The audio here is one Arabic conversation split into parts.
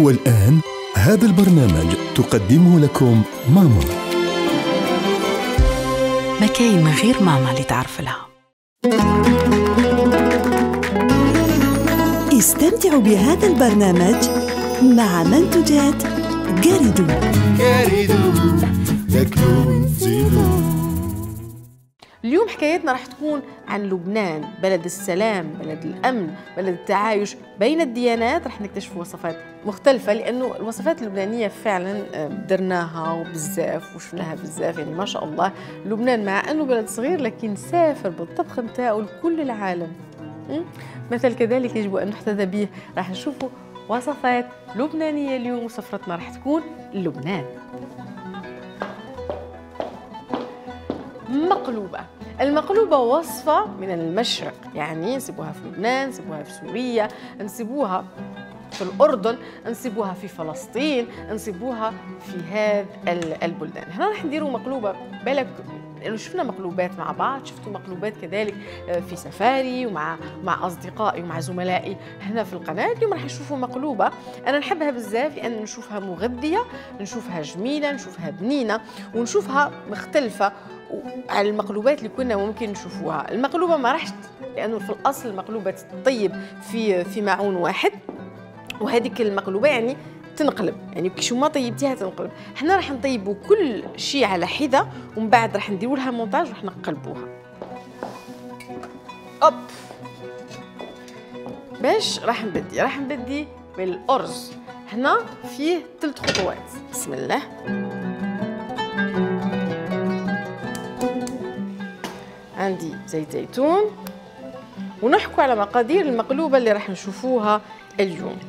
والآن هذا البرنامج تقدمه لكم ماما. ما كاين من غير ماما اللي تعرف لها. استمتعوا بهذا البرنامج مع منتجات جاريدو. اليوم حكايتنا راح تكون عن لبنان، بلد السلام، بلد الأمن، بلد التعايش بين الديانات. راح نكتشف وصفات مختلفة، لأنه الوصفات اللبنانية فعلا درناها وبزاف وشفناها بزاف، يعني ما شاء الله. لبنان مع أنه بلد صغير لكن سافر بالطبخ متاعه لكل العالم. مثل كذلك يجب أن نحتذى به. راح نشوفوا وصفات لبنانية اليوم، وسفرتنا راح تكون لبنان. مقلوبة. المقلوبة وصفة من المشرق، يعني نسيبوها في لبنان، نسيبوها في سوريا، نسيبوها في الأردن، نسيبوها في فلسطين، نسيبوها في هذه البلدان. هنا راح نديروا مقلوبة. بالك لأنه شفنا مقلوبات مع بعض، شفتوا مقلوبات كذلك في سفاري ومع أصدقائي ومع زملائي هنا في القناة. اليوم راح نشوفوا مقلوبة أنا نحبها بزاف، لأن نشوفها مغذية، نشوفها جميلة، نشوفها بنينة، ونشوفها مختلفة على المقلوبات اللي كنا ممكن نشوفوها. المقلوبة ما راحش، لأنه في الأصل المقلوبة تطيب في معون واحد، وهذيك المقلوبة يعني تنقلب، يعني شو ما طيبتيها تنقلب. احنا راح نطيبوا كل شيء على حدة، ومن بعد راح نديروا لها مونتاج وراح نقلبوها. اوب باش راح نبدي بالأرز. هنا فيه 3 خطوات. بسم الله. عندي زيت زيتون، ونحكوا على مقادير المقلوبة اللي راح نشوفوها اليوم.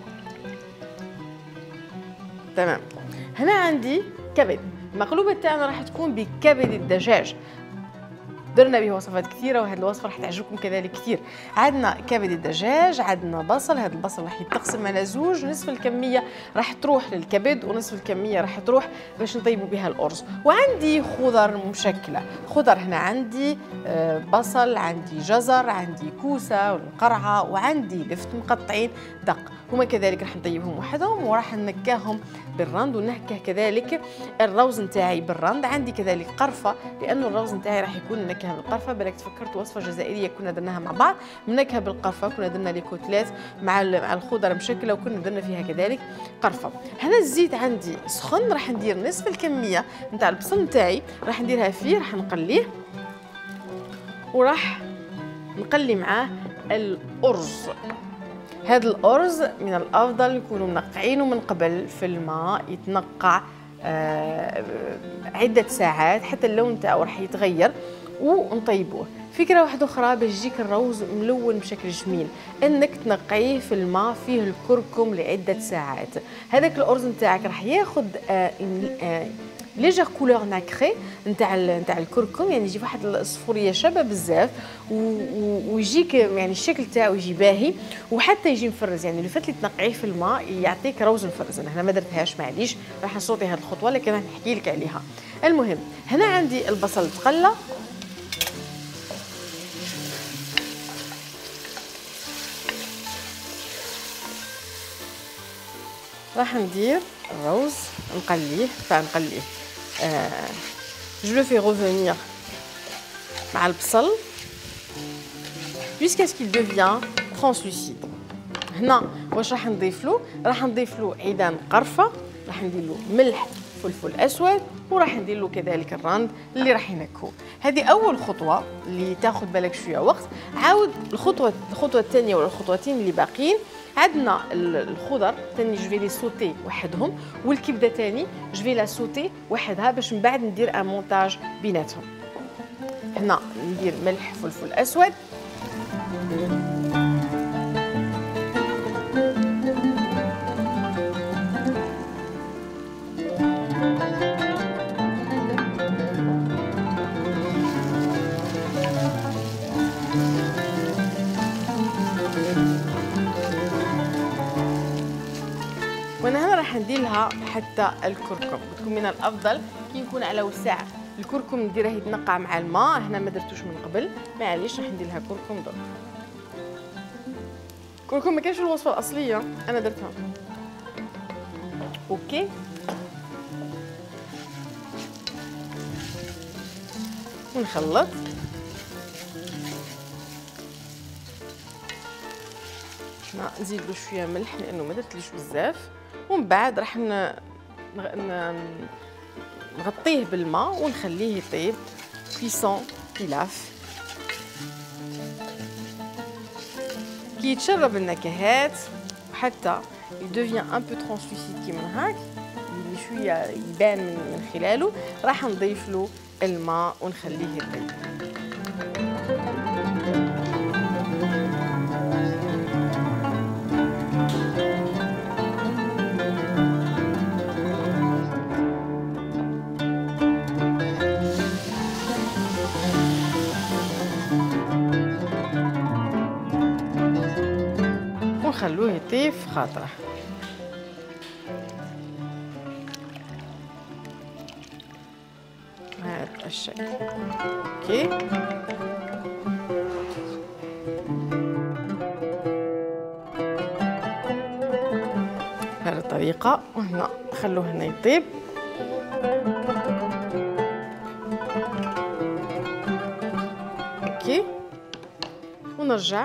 تمام. هنا عندي كبد. المقلوبة تاعنا راح تكون بكبد الدجاج. درنا به وصفات كثيرة، وهذه الوصفة راح تعجبكم كذلك كثير. عندنا كبد الدجاج، عندنا بصل. هذا البصل راح يتقسم على زوج، نصف الكمية راح تروح للكبد ونصف الكمية راح تروح باش نطيبوا بها الأرز. وعندي خضر مشكلة. خضر هنا عندي بصل، عندي جزر، عندي كوسة والقرعة، وعندي لفت مقطعين دق. هما كذلك راح نطيبهم وحدهم، وراح ننكاهم بالرند، ونهكه كذلك الروز نتاعي بالرند. عندي كذلك قرفة، لأنه الروز نتاعي راح يكون منكه بالقرفة. بالك تفكرت وصفة جزائرية كنا درناها مع بعض، منكه بالقرفة. كنا درنا لي كوتلات مع الخضر مشكلة، وكنا درنا فيها كذلك قرفة. هنا الزيت عندي سخن، راح ندير نصف الكمية نتاع البصل نتاعي، راح نديرها فيه، راح نقليه، وراح نقلي معاه الأرز. هذا الأرز من الأفضل نكونوا منقعينه من قبل في الماء، يتنقع عدة ساعات حتى اللون تاعو راح يتغير، ونطيبوه. فكرة واحدة أخرى باش يجيك الروز ملون بشكل جميل، أنك تنقعيه في الماء فيه الكركم لعدة ساعات. هذاك الأرز نتاعك راح ياخذ ليجر كولور ناكري نتاع الكركم، يعني يجي واحد الصفوريه شابه بزاف، ويجيك يعني الشكل تاعو يجي باهي، وحتى يجي مفرز. يعني لو فات لي تنقعيه في الماء يعطيك روز مفرز. انا هنا ما درتهاش معليش، راح نصوتي هذه الخطوه لكن راح نحكي لك عليها. المهم هنا عندي البصل تقلى، راح ندير الروز نقليه. Je le fais revenir مع البصل jusqu'à ce qu'il devient translucide. هنا واش راح نضيف له؟ راح نضيف له عيدان قرفة، راح ندير له ملح، فلفل اسود، وراح ندير له كذلك الرند اللي راح ينكهو. هذه اول خطوه اللي تاخذ بالك شويه وقت. عاود الخطوه الثانيه ولا الخطوتين اللي باقيين. عندنا الخضر ثاني جو في لي سوتي وحدهم، والكبده ثاني جو في لا سوتي وحدها باش من بعد ندير ان مونتاج بيناتهم. هنا ندير ملح، فلفل اسود، وانا هنا راح ندير لها حتى الكركم. بتكون من الافضل كي يكون على وسع. الكركم نديره يتنقع مع الماء، هنا ما درتوش من قبل، معليش راح ندير لها كركم درك. كركم ما كانش في الوصفه الاصليه، انا درتها. اوكي. ونخلط. نزيد له شويه ملح لانه ما درتليش بزاف، ومن بعد راح نغطيه بالماء ونخليه يطيب كويسون بيلاف كي يتشرب النكهات وحتى يدوفيان ان بو ترانسلوسيد كيما هاك، اللي شويه يبان من خلاله، راح نضيف له الماء ونخليه يطيب. ونخلوه يطيب خاطره. هذا الشكل. اوكي. بهذه الطريقة، وهنا نخلوه هنا يطيب. اوكي. ونرجع.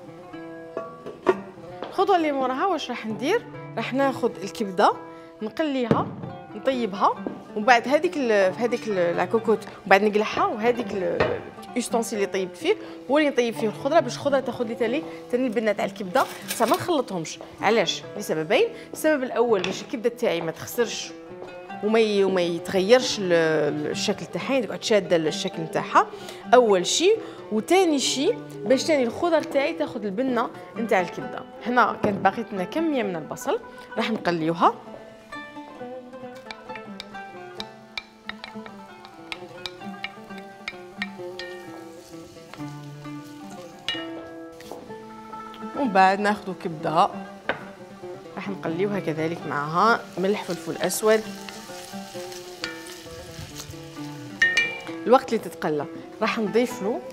الخطوة اللي موراها واش راح ندير؟ راح ناخذ الكبدة نقليها نطيبها، ومن بعد هذيك لاكوكوت ومن بعد نقلعها، وهذيك الاستونسيل اللي طيبت فيه هو اللي نطيب فيه الخضره، باش الخضره تاخذ لي تاني البنه تاع الكبده. بصح ما نخلطهمش. علاش؟ لسببين. السبب الاول باش الكبده تاعي ما تخسرش وما يتغيرش الشكل تاعها، تقعد شاده الشكل تاعها اول شيء، وثاني شيء باش تاني الخضر تاعي تاخذ البنه نتاع الكبده. هنا كانت باقيت لنا كميه من البصل راح نقليوها. ومن بعد ناخذ كبده راح نقليوها كذلك معها ملح فلفل اسود. الوقت اللي تتقلى راح نضيف له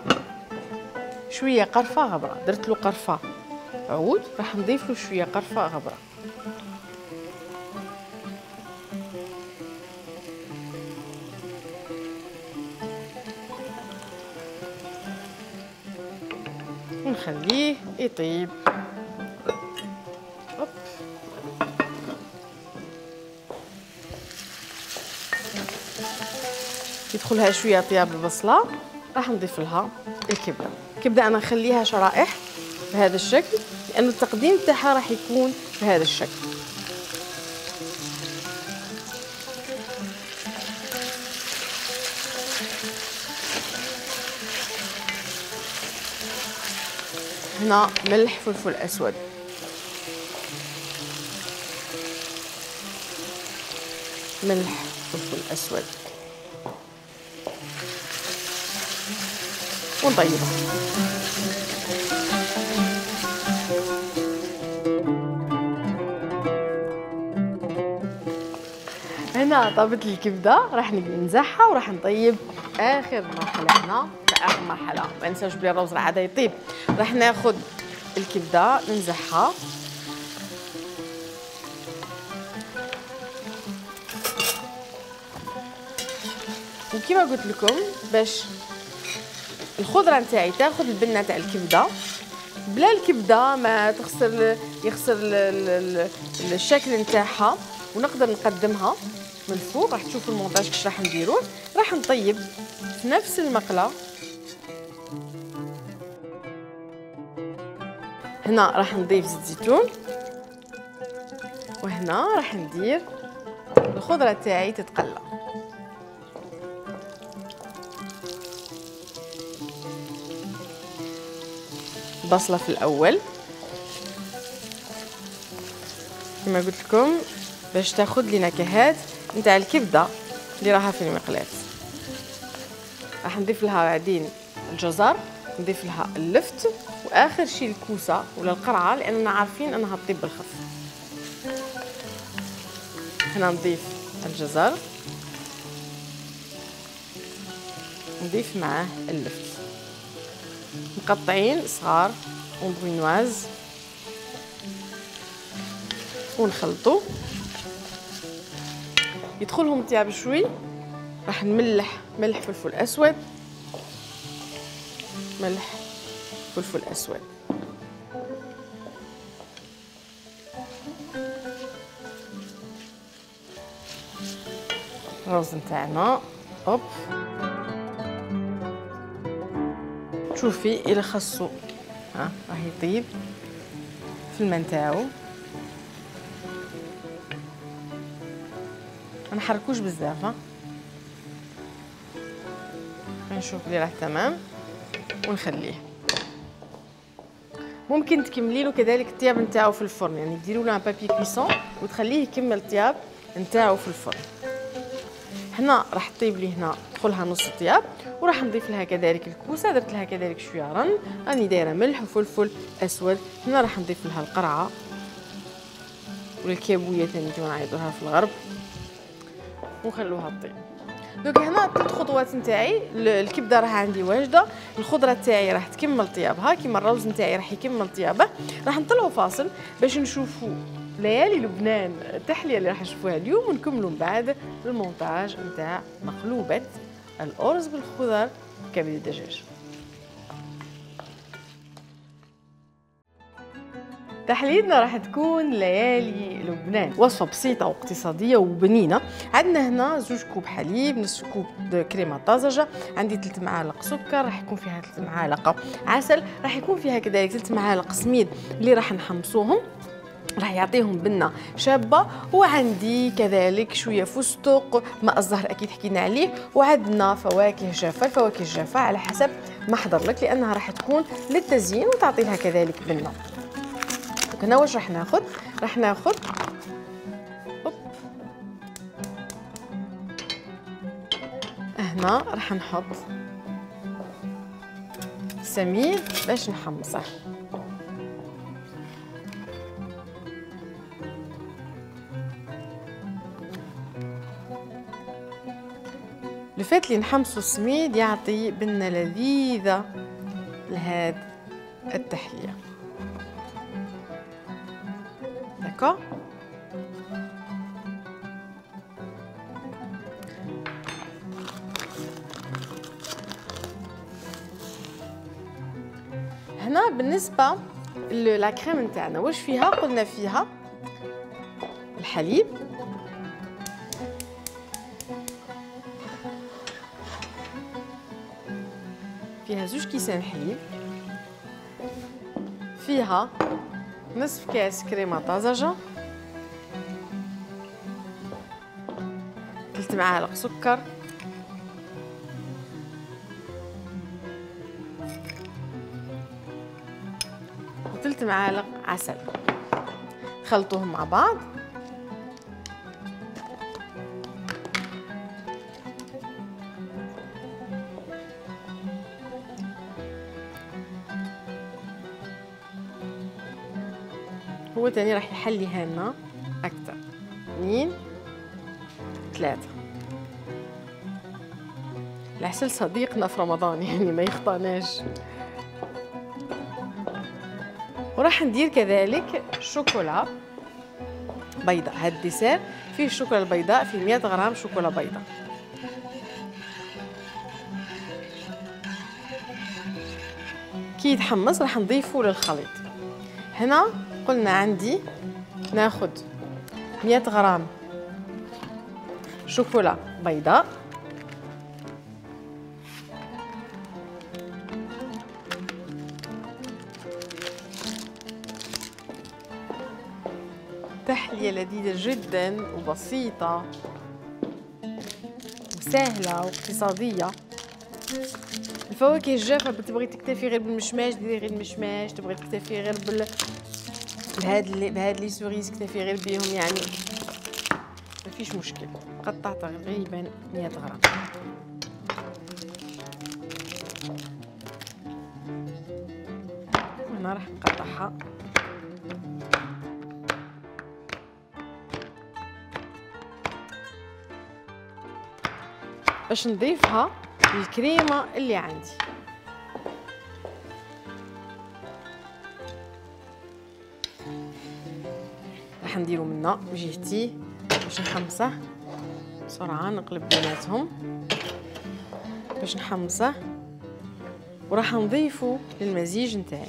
شويه قرفه غبره، درت له قرفه عود، راح نضيف له شويه قرفه غبره. ونخليه يطيب. يدخلها شويه طياب البصله، راح نضيف لها الكبده انا نخليها شرائح بهذا الشكل، لانه التقديم تاعها راح يكون بهذا الشكل. هنا ملح فلفل اسود، ملح فلفل اسود، ونطيبها. هنا طابت الكبده، راح ننزعها وراح نطيب اخر مرحله. هنا اخر مرحله ما ننساوش بلي الروز راه عاد يطيب. راح ناخذ الكبده ننزعها، وكما قلت لكم باش الخضره نتاعي تاخذ البنه تاع الكبده بلا الكبده ما يخسر الشكل نتاعها، ونقدر نقدمها من الفوق. راح تشوفوا المونتاج كيفاش راح نديروه. راح نطيب في نفس المقله. هنا راح نضيف زيت زيتون، وهنا راح ندير الخضره تاعي تتقلى. بصله في الاول كما قلت لكم باش تاخذ لي نكهات نتاع الكبده اللي راها في المقلاة. راح نضيف لها بعدين الجزر، نضيف لها اللفت، واخر شيء الكوسه ولا القرعه، لاننا عارفين انها تطيب بالخف. هنا نضيف الجزر، نضيف معاه اللفت مقطعين صغار وبغينواز، ونخلطو يدخلهم طياب شوي راح نملح ملح فلفل اسود، ملح فلفل اسود. الرز نتاعنا هوب، شوفي الى خصو راه يطيب في الماء نتاعو، ما نحركوش بزاف. نشوف اللي راه تمام ونخليه. ممكن تكملي له كذلك الطياب نتاعو في الفرن، يعني ديروا له ان بابي كويسون وتخليه يكمل الطياب نتاعو في الفرن. هنا راح طيب لي هنا دخلها نص طياب، وراح نضيف لها كذلك الكوسه، درت لها كذلك شويه رن، راني دايره ملح وفلفل اسود. هنا راح نضيف لها القرعه والكابويه ثاني كما نعيطوها في الغرب، ونخلوها تطيب. دوك هنا 3 خطوات نتاعي. الكبده راه عندي واجده، الخضره تاعي راح تكمل طيابها كيما الرز نتاعي راح يكمل طيابه. راح نطلعوا فاصل باش نشوفوا ليالي لبنان التحليه اللي راح نشوفوها اليوم، ونكملوا من بعد المونتاج نتاع مقلوبه الارز بالخضر كبد الدجاج. تحليتنا راح تكون ليالي لبنان، وصفة بسيطة واقتصادية وبنينة. عندنا هنا 2 كوب حليب، نصف كوب كريمة طازجة، عندي 3 معالق سكر، راح يكون فيها 3 معالق عسل، راح يكون فيها كذلك 3 معالق سميد اللي راح نحمصوهم، راح يعطيهم بنة شابة. وعندي كذلك شوية فستق، ماء الزهر أكيد حكينا عليه، وعندنا فواكه جافة. الفواكه الجافة على حسب ما حضر لك، لأنها راح تكون للتزيين وتعطي لها كذلك بنة. هنا واش راح ناخذ؟ راح ناخذ هنا راح نحط سميد باش نحمصه. الفات اللي نحمصو السميد يعطي بنة لذيذة لهاد التحلية. داكور؟ هنا بالنسبة لاكريم نتاعنا واش فيها؟ قلنا فيها الحليب، فيها 2 كيسان حليب، فيها نصف كاس كريمة طازجة، 3 معالق سكر، و3 معالق عسل. خلطوهم مع بعض. هو تاني راح يحليها لنا أكثر. 2 3. العسل صديقنا في رمضان يعني ما يخطاناش. وراح ندير كذلك شوكولا بيضاء. هاد الديسير فيه الشوكولا البيضاء، فيه 100 غرام شوكولا بيضاء. كي يتحمص راح نضيفه للخليط. هنا قلنا عندي ناخد 100 غرام شوكولا بيضاء، تحلية لذيذة جدا وبسيطة وسهلة واقتصادية. الفواكه الجافة بتبغي تكتفي غير بالمشماش ديري غير المشماش، تبغي تكتفي غير بهاد لي سوريز اكتفي غير بيهم، يعني ما فيش مشكل. قطع تقريبا 100 غرام. وهنا راح نقطعها باش نضيفها للكريمة اللي عندي. راح نديرو منها بجهتي باش نحمصه. بسرعة نقلب بيناتهم باش نحمصه، وراح نضيفه للمزيج نتاعي.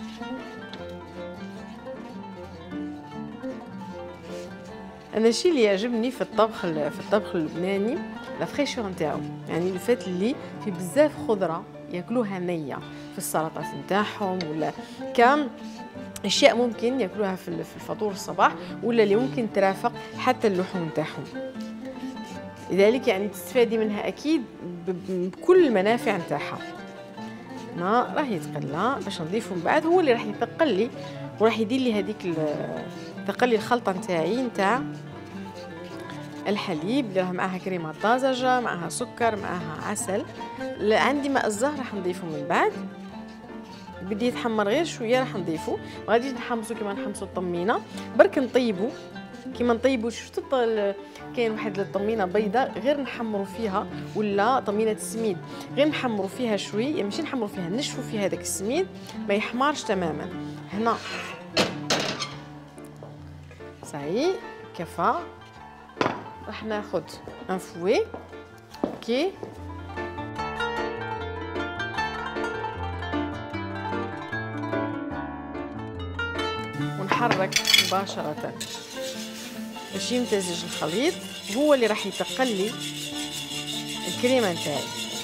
انا الشيء اللي يعجبني في الطبخ اللبناني لا فريشور نتاعو، يعني الفات اللي في بزاف خضره ياكلوها نيه في السلطات نتاعهم، ولا كان اشياء ممكن ياكلوها في الفطور الصباح، ولا اللي ممكن ترافق حتى اللحوم نتاعهم. لذلك يعني تستفادي منها اكيد بكل المنافع نتاعها. ما راح يتقلى باش نضيفه من بعد، هو اللي راح يثقل لي وراح يدير لي هذيك ثقل لي الخلطه نتاعي نتاع الحليب اللي راه معاها كريمه طازجه، معاها سكر، معاها عسل. عندي ماء الزهر راح نضيفه من بعد، بدي يتحمر غير شويه راح نضيفه. ما غاديش نحمصو كيما نحمصو الطمينه، برك نطيبو كيما نطيبو. شفتوا كاين واحد الطمينه بيضاء غير نحمروا فيها، ولا طمينه السميد غير نحمروا فيها شوي، يعني ماشي نحمروا فيها، نشفوا فيها هذاك السميد ما يحمرش تماما. هنا صاي كفى، راح ناخذ ان فوي اوكي، ونحرك مباشره باش يمتزج الخليط. هو اللي راح يتقل لي الكريمه نتاعي،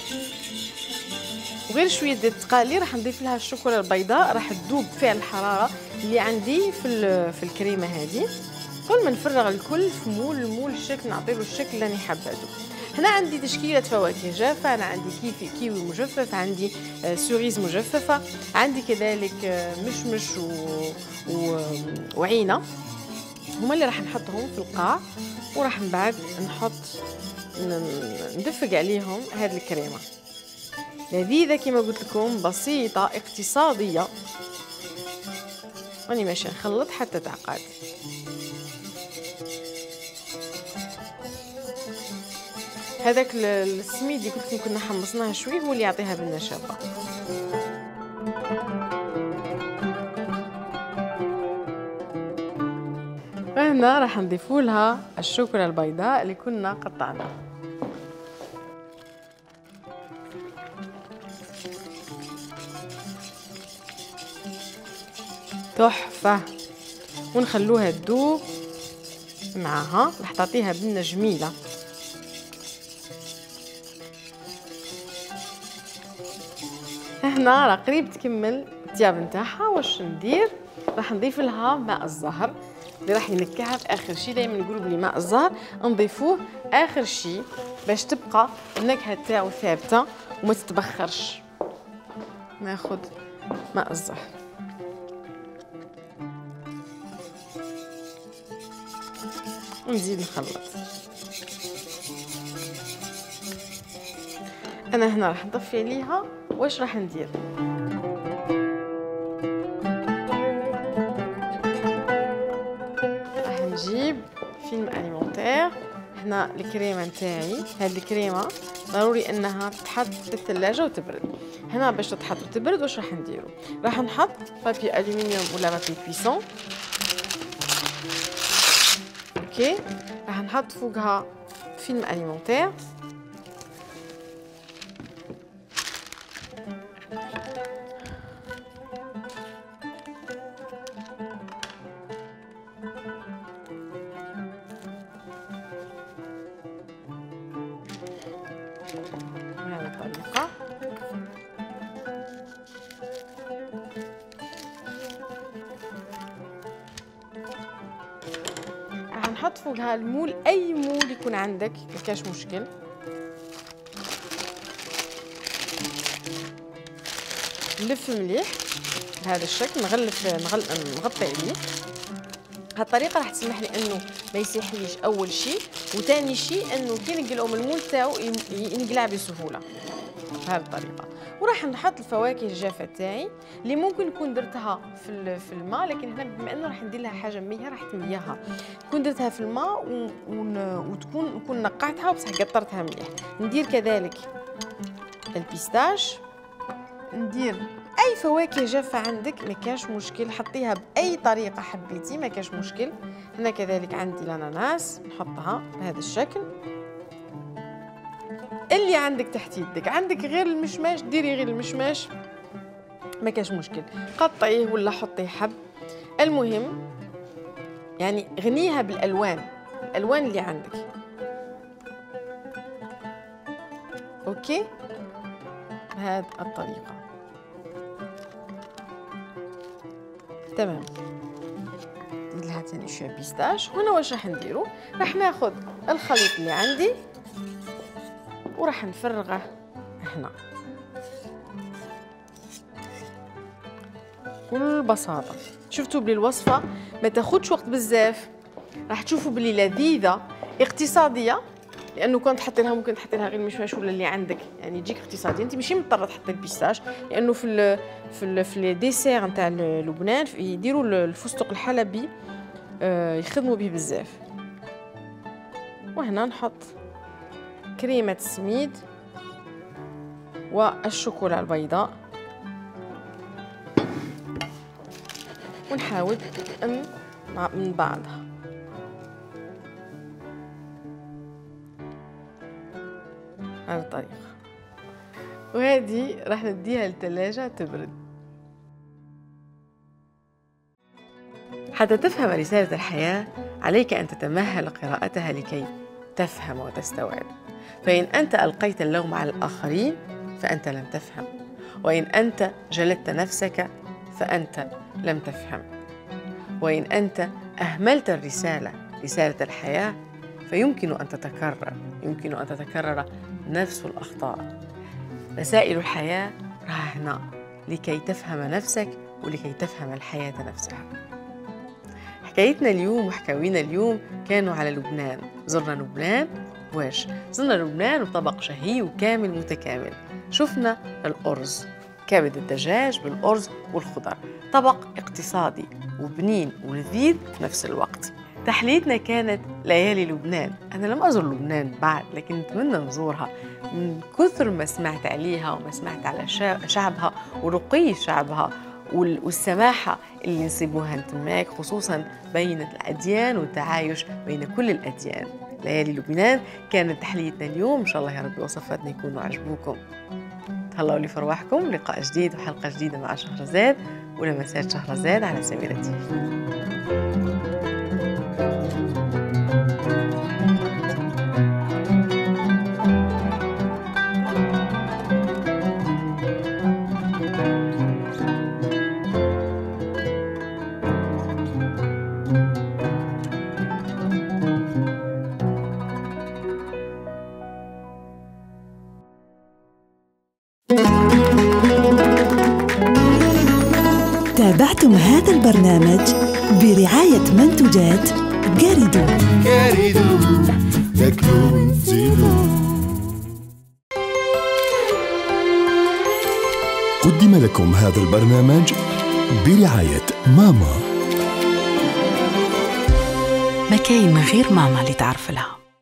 وغير شويه ديال التقالي راح نضيف لها الشوكولا البيضاء، راح تذوب فيها الحراره اللي عندي في الكريمه هذه. كل ما نفرغ الكل في مول الشكل، نعطيله الشكل اللي انا حابته. هنا عندي تشكيله فواكه جافه، انا عندي كيوي مجفف، عندي سوريز مجففه، عندي كذلك مشمش وعينه، هما اللي راح نحطهم في القاع، وراح من بعد ندفق عليهم هذه الكريمه لذيذه كما قلت لكم، بسيطه اقتصاديه. راني ماشي نخلط حتى تعقد. هذاك السميد اللي قلت لكم كنا حمصناه شوي هو اللي يعطيها بالنشابه. هنا راح نضيفوا لها الشوكولا البيضاء اللي كنا قطعناها. تحفه، ونخلوها تذوب معاها، راح تعطيها بنه جميله. هنا راه قريب تكمل الطياب نتاعها. واش ندير؟ راح نضيف لها ماء الزهر اللي راح ينكهها في اخر شيء. دائما نقولوا بلي ماء الزهر نضيفوه اخر شيء باش تبقى النكهه تاعو ثابته وما تتبخرش. ناخذ ماء الزهر، ونزيد نخلط. انا هنا راح نطفي عليها. واش راح ندير؟ راح نجيب فيلم اليمونتير. هنا الكريمه نتاعي، هذه الكريمه ضروري انها تتحط في الثلاجه وتبرد. هنا باش تتحط وتبرد واش راح نديرو؟ راح نحط بابي الومنيوم ولا بابي كويسون اوكي، راح نحط فوقها فيلم اليمونتير. بهذه الطريقة راح نحط فوقها المول، أي مول يكون عندك ما كاش مشكل. نلف مليح بهذا الشكل، نغطي عليه. هالطريقه راح تسمح لي انه ما يسيحليش اول شيء، وثاني شيء انه كي نقلعوا من المول تاعو ينقلع بسهوله بهذه الطريقه. وراح نحط الفواكه الجافه تاعي اللي ممكن نكون درتها في الماء، لكن هنا بما انه راح ندير لها حاجه ميه راح تمليها. نكون درتها في الماء نكون نقعتها وبصح قطرتها مليح. ندير كذلك البيستاش، ندير اي فواكه جافه عندك ما كاش مشكل، حطيها باي طريقه حبيتي ما كاش مشكل. هنا كذلك عندي الاناناس نحطها بهذا الشكل اللي عندك تحت يدك. عندك غير المشماش ديري غير المشماش، ما كاش مشكل، قطعيه ولا حطيه حب. المهم يعني غنيها بالالوان، الالوان اللي عندك. اوكي بهذه الطريقه تمام. ندير لها ثاني شويه بيستاش. هنا واش راح نديرو؟ راح ناخذ الخليط اللي عندي وراح نفرغه هنا بكل بساطه. شفتوا بلي الوصفه ما تاخذش وقت بزاف، راح تشوفوا بلي لذيذه اقتصاديه، لانه كنت تحطي لها ممكن تحطي لها غير المشماش ولا اللي عندك، يعني يجيك اقتصادي. انت ماشي مضطره تحطي البيستاش، لانه في الديسير نتاع لبنان يديروا الفستق الحلبي يخدموا به بزاف. وهنا نحط كريمه السميد والشوكولا البيضاء، ونحاول من بعضها. على الطريقة، وهذه راح نديها للثلاجة تبرد. حتى تفهم رسالة الحياة عليك أن تتمهل قراءتها لكي تفهم وتستوعب. فإن أنت ألقيت اللوم على الآخرين فأنت لم تفهم، وإن أنت جلدت نفسك فأنت لم تفهم، وإن أنت أهملت رسالة الحياة فيمكن أن تتكرر نفس الأخطاء. رسائل الحياة راها هنا لكي تفهم نفسك ولكي تفهم الحياة نفسها. حكايتنا اليوم وحكاوينا اليوم كانوا على لبنان. زرنا لبنان واش؟ زرنا لبنان وطبق شهي وكامل متكامل. شفنا الأرز، كبد الدجاج بالأرز والخضر، طبق اقتصادي وبنين ولذيذ في نفس الوقت. تحليتنا كانت ليالي لبنان. أنا لم أزور لبنان بعد، لكن نتمنى نزورها من كثر ما سمعت عليها وما سمعت على شعبها ورقي شعبها والسماحة اللي ينسبوها تماك، خصوصا بين الأديان والتعايش بين كل الأديان. ليالي لبنان كانت تحليتنا اليوم. إن شاء الله يا رب وصفاتنا يكونوا عجبوكم. تهلاو لي في رواحكم. لقاء جديد وحلقة جديدة مع شهرزاد ولمسات شهرزاد على سميرة TV. تابعتم هذا البرنامج برعاية منتجات جاريدو. قدم لكم هذا البرنامج برعاية ماما. ما كاين من غير ماما اللي تعرف لها.